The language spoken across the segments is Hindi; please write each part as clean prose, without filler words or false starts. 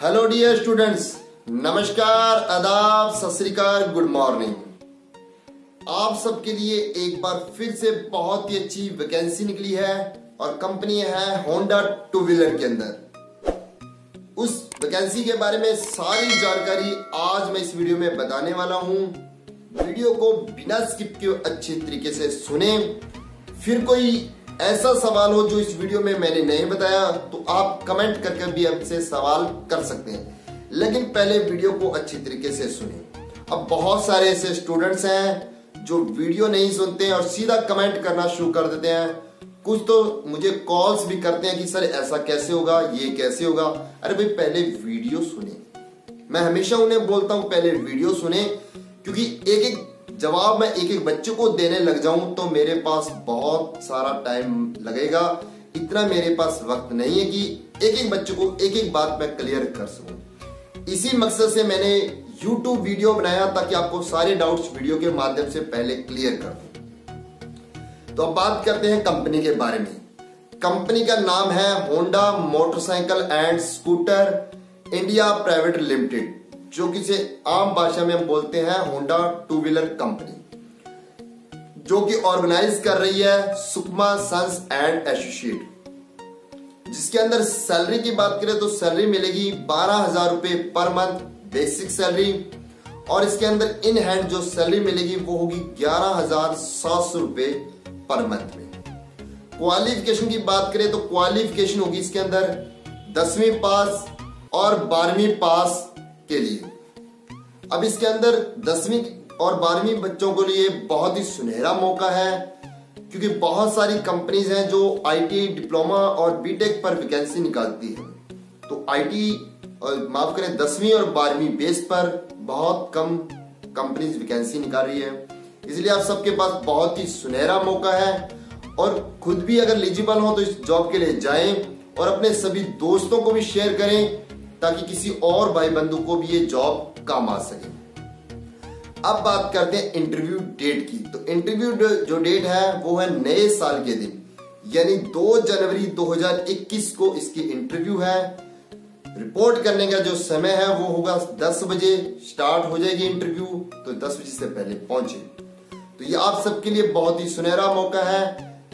हेलो डियर स्टूडेंट्स, नमस्कार, आदाब, सत श्री अकाल, गुड मॉर्निंग। आप सबके लिए एक बार फिर से बहुत ही अच्छी वैकेंसी निकली है और कंपनी है होंडा टू व्हीलर के अंदर। उस वैकेंसी के बारे में सारी जानकारी आज मैं इस वीडियो में बताने वाला हूं। वीडियो को बिना स्किप किए अच्छी तरीके से सुने। फिर कोई ऐसा सवाल हो जो इस वीडियो में मैंने नहीं बताया तो आप कमेंट करके भी हमसे सवाल कर सकते हैं, लेकिन पहले वीडियो को अच्छी तरीके से सुने। अब बहुत सारे ऐसे स्टूडेंट्स हैं जो वीडियो नहीं सुनते हैं और सीधा कमेंट करना शुरू कर देते हैं। कुछ तो मुझे कॉल्स भी करते हैं कि सर ऐसा कैसे होगा, ये कैसे होगा। अरे भाई पहले वीडियो सुने। मैं हमेशा उन्हें बोलता हूं पहले वीडियो सुने, क्योंकि एक एक जवाब मैं एक एक बच्चे को देने लग जाऊं तो मेरे पास बहुत सारा टाइम लगेगा। इतना मेरे पास वक्त नहीं है कि एक एक बच्चे को एक एक बात मैं क्लियर कर सकूं। इसी मकसद से मैंने YouTube वीडियो बनाया ताकि आपको सारे डाउट्स वीडियो के माध्यम से पहले क्लियर कर दूं। तो अब बात करते हैं कंपनी के बारे में। कंपनी का नाम है Honda motorcycle and scooter India private limited, जो कि से आम भाषा में हम बोलते हैं होंडा टू व्हीलर कंपनी, जो कि ऑर्गेनाइज कर रही है सुकमा सन्स एंड एसोसिएट। जिसके अंदर सैलरी की बात करें तो सैलरी मिलेगी 12,000 रुपए पर मंथ बेसिक सैलरी, और इसके अंदर इन हैंड जो सैलरी मिलेगी वो होगी 11,700 रुपए पर मंथ में। क्वालिफिकेशन की बात करें तो क्वालिफिकेशन होगी इसके अंदर 10वीं पास और 12वीं पास के लिए। अब इसके अंदर 10वीं और 12वीं बच्चों के लिए बहुत ही सुनहरा मौका है, क्योंकि बहुत सारी कंपनीज हैं जो आईटी डिप्लोमा और बीटेक पर वैकेंसी निकालती है। तो आईटी और माफ करें 10वीं और 12वीं बेस पर बहुत कम कंपनीज वैकेंसी निकाल रही है। इसलिए आप सबके पास बहुत ही सुनहरा मौका है, और खुद भी अगर एलिजिबल हो तो इस जॉब के लिए जाएं और अपने सभी दोस्तों को भी शेयर करें ताकि किसी और भाई बंधु को भी ये जॉब काम आ सके। अब बात करते हैं इंटरव्यू डेट की। तो इंटरव्यू जो डेट है वो है नए साल के दिन, यानी 2 जनवरी 2021 को इसकी इंटरव्यू है। रिपोर्ट करने का जो समय है वो होगा 10 बजे स्टार्ट हो जाएगी इंटरव्यू, तो 10 बजे से पहले पहुंचे। तो ये आप सबके लिए बहुत ही सुनहरा मौका है।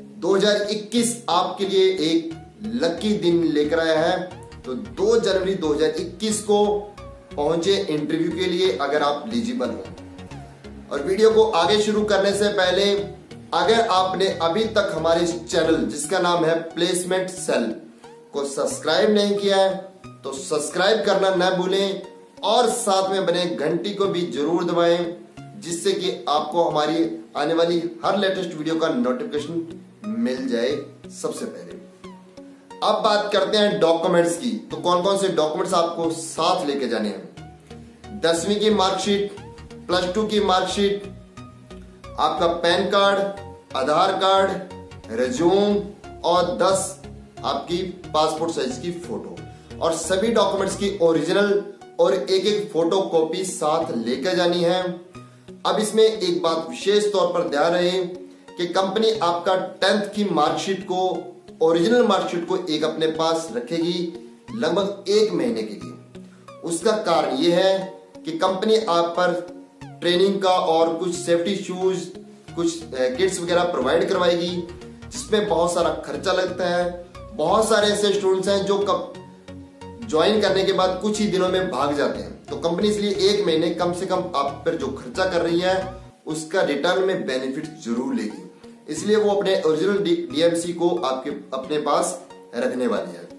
2021 आपके लिए एक लकी दिन लेकर आया है। तो 2 जनवरी 2021 को पहुंचे इंटरव्यू के लिए अगर आप एलिजिबल हो। और वीडियो को आगे शुरू करने से पहले अगर आपने अभी तक हमारे इस चैनल जिसका नाम है प्लेसमेंट सेल को सब्सक्राइब नहीं किया है तो सब्सक्राइब करना न भूलें, और साथ में बने घंटी को भी जरूर दबाएं, जिससे कि आपको हमारी आने वाली हर लेटेस्ट वीडियो का नोटिफिकेशन मिल जाए सबसे पहले। अब बात करते हैं डॉक्यूमेंट्स की। तो कौन कौन से डॉक्यूमेंट्स आपको साथ लेके जाने हैं। 10वीं की मार्कशीट, +2 की मार्कशीट, आपका PAN card, Aadhaar card, resume और 10 आपकी पासपोर्ट साइज की फोटो, और सभी डॉक्यूमेंट्स की ओरिजिनल और एक एक फोटो कॉपी साथ लेकर जानी है। अब इसमें एक बात विशेष तौर पर ध्यान रहे कि कंपनी आपका 10th की मार्कशीट को, ओरिजिनल मार्कशीट को एक अपने पास रखेगी लगभग 1 महीने के लिए। उसका कारण यह है कि कंपनी आप पर ट्रेनिंग का और कुछ सेफ्टी शूज, कुछ किट्स वगैरह प्रोवाइड करवाएगी, जिसमें बहुत सारा खर्चा लगता है। बहुत सारे ऐसे स्टूडेंट्स हैं जो ज्वाइन करने के बाद कुछ ही दिनों में भाग जाते हैं। तो कंपनी इसलिए 1 महीने कम से कम आप पर जो खर्चा कर रही है उसका रिटर्न में बेनिफिट जरूर लेगी। इसलिए वो अपने ओरिजिनल डीएमसी को आपके अपने पास रखने वाली है।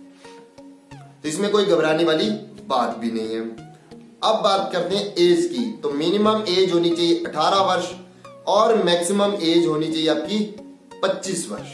तो इसमें कोई घबराने वाली बात भी नहीं है। अब बात करते हैं एज की। तो मिनिमम एज होनी चाहिए 18 वर्ष और मैक्सिमम एज होनी चाहिए आपकी 25 वर्ष।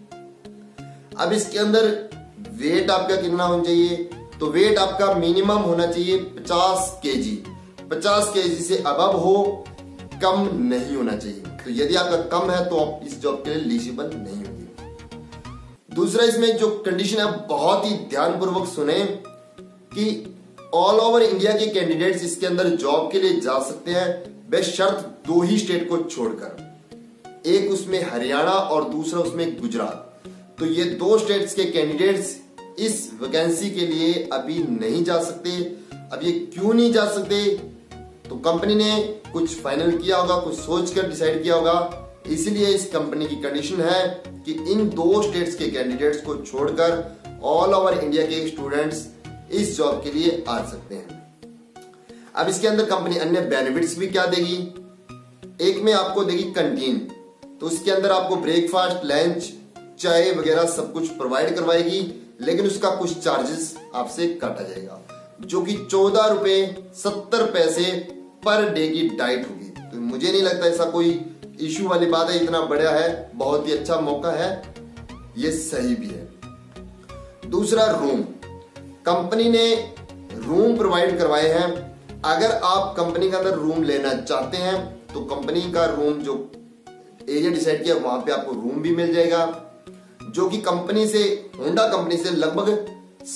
अब इसके अंदर वेट आपका कितना होना चाहिए। तो वेट आपका मिनिमम होना चाहिए 50 केजी। 50 केजी से अबव हो, कम नहीं होना चाहिए। तो यदि आपका कम है तो आप इस जॉब के लिए एलिजिबल नहीं होंगे। दूसरा इसमें जो कंडीशन है बहुत ही ध्यानपूर्वक सुने कि ऑल ओवर इंडिया के कैंडिडेट्स इसके अंदर जॉब के लिए जा सकते हैं, बेशर्त 2 ही स्टेट को छोड़कर। एक उसमें हरियाणा और दूसरा उसमें गुजरात। तो ये 2 स्टेट्स के कैंडिडेट्स इस वैकेंसी के लिए अभी नहीं जा सकते। अब ये क्यों नहीं जा सकते? तो कंपनी ने कुछ फाइनल किया होगा, कुछ सोचकर डिसाइड किया होगा। इसलिए इस कंपनी की कंडीशन है कि इन 2 स्टेट्स के कैंडिडेट्स को छोड़कर ऑल ओवर इंडिया के स्टूडेंट्स इस जॉब के लिए आ सकते हैं। अब इसके अंदर कंपनी अन्य बेनिफिट्स भी क्या देगी? एक में आपको देगी कैंटीन, तो उसके अंदर आपको ब्रेकफास्ट, लंच, चाय वगैरह सब कुछ प्रोवाइड करवाएगी, लेकिन उसका कुछ चार्जेस आपसे काटा जाएगा, जो कि 14 रुपए 70 पैसे पर डे की डाइट होगी। तो मुझे नहीं लगता ऐसा कोई इशू वाली बात है, इतना बढ़िया है, बहुत ही अच्छा मौका है, ये सही भी है। दूसरा, रूम। कंपनी ने रूम प्रोवाइड करवाए हैं। अगर आप कंपनी के अंदर रूम लेना चाहते हैं तो कंपनी का रूम जो एरिया डिसाइड किया वहां पे आपको रूम भी मिल जाएगा, जो कि कंपनी से, होंडा कंपनी से लगभग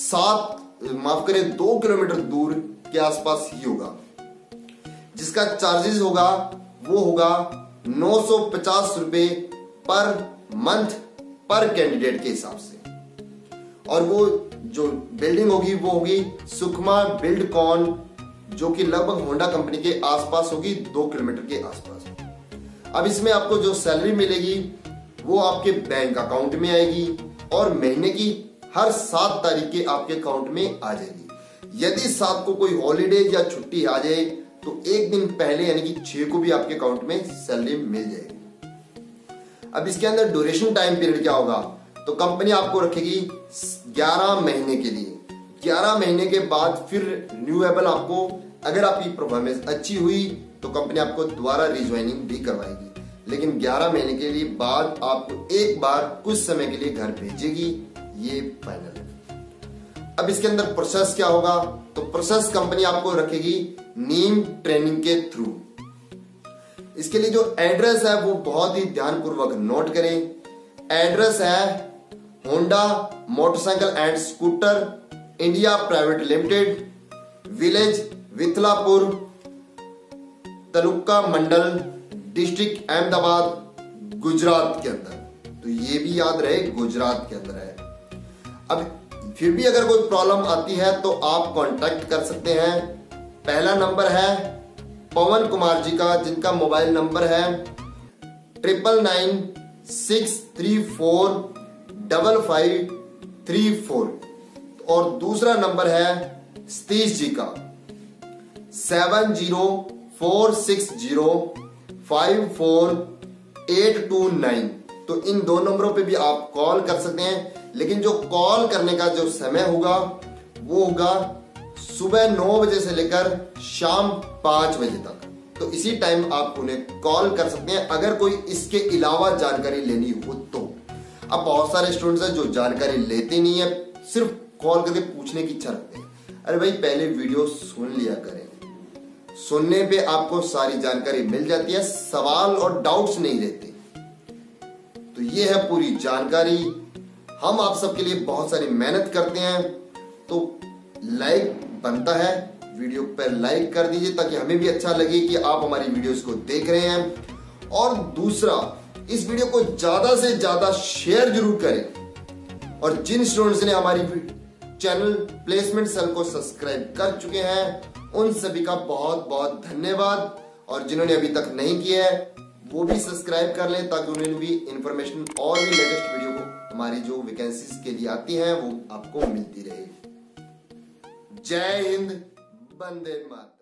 2 किलोमीटर दूर के आसपास ही होगा। जिसका चार्जेस होगा वो होगा 950 रुपए पर मंथ पर कैंडिडेट के हिसाब से। और वो जो बिल्डिंग होगी वो होगी सुकमा बिल्डकॉन, जो कि लगभग होंडा कंपनी के आसपास होगी, 2 किलोमीटर के आसपास। अब इसमें आपको जो सैलरी मिलेगी वो आपके बैंक अकाउंट में आएगी और महीने की हर 7 तारीख के आपके अकाउंट में आ जाएगी। यदि 7 को कोई हॉलीडे या छुट्टी आ जाए तो एक दिन पहले यानी कि 6 को भी आपके अकाउंट में सैलरी मिल जाएगी। अब इसके अंदर ड्यूरेशन टाइम पीरियड क्या होगा? तो कंपनी आपको रखेगी 11 महीने के लिए। 11 महीने के बाद फिर रिन्यूएबल आपको, अगर आपकी परफॉर्मेंस अच्छी हुई तो कंपनी आपको दोबारा रिज्वाइनिंग भी करवाएगी, लेकिन 11 महीने के लिए बाद आपको एक बार कुछ समय के लिए घर भेजेगी, ये फाइनल है। अब इसके अंदर प्रोसेस क्या होगा? तो प्रोसेस कंपनी आपको रखेगी नीम ट्रेनिंग के थ्रू। इसके लिए जो एड्रेस है वो बहुत ही ध्यानपूर्वक नोट करें। एड्रेस है Honda motorcycle and scooter India private limited, village Vithlapur, taluka Mandal, district Ahmedabad, Gujarat के अंदर। तो ये भी याद रहे गुजरात के अंदर है। अब फिर भी अगर कोई प्रॉब्लम आती है तो आप कांटेक्ट कर सकते हैं। पहला नंबर है पवन कुमार जी का, जिनका मोबाइल नंबर है 9996345534, और दूसरा नंबर है सतीश जी का 7046054829। तो इन 2 नंबरों पे भी आप कॉल कर सकते हैं, लेकिन जो कॉल करने का जो समय होगा वो होगा सुबह 9 बजे से लेकर शाम 5 बजे तक। तो इसी टाइम आप उन्हें कॉल कर सकते हैं अगर कोई इसके अलावा जानकारी लेनी हो तो। अब बहुत सारे स्टूडेंट्स हैं जो जानकारी लेते नहीं है, सिर्फ कॉल करके पूछने की इच्छा रखते हैं। अरे भाई, पहले वीडियो सुन लिया करें, सुनने पे आपको सारी जानकारी मिल जाती है, सवाल और डाउट्स नहीं रहते। तो ये है पूरी जानकारी। हम आप सबके लिए बहुत सारी मेहनत करते हैं, तो लाइक बनता है, वीडियो पर लाइक कर दीजिए ताकि हमें भी अच्छा लगे कि आप हमारी वीडियोस को देख रहे हैं। और दूसरा, इस वीडियो को ज्यादा से ज्यादा शेयर जरूर करें। और जिन स्टूडेंट्स ने हमारी चैनल प्लेसमेंट सेल को सब्सक्राइब कर चुके हैं उन सभी का बहुत बहुत धन्यवाद, और जिन्होंने अभी तक नहीं किया है वो भी सब्सक्राइब कर लें ताकि उन्हें भी इंफॉर्मेशन और भी लेटेस्ट वीडियो को हमारी जो वैकेंसीज के लिए आती हैं वो आपको मिलती रहे। जय हिंद, वंदे मातरम।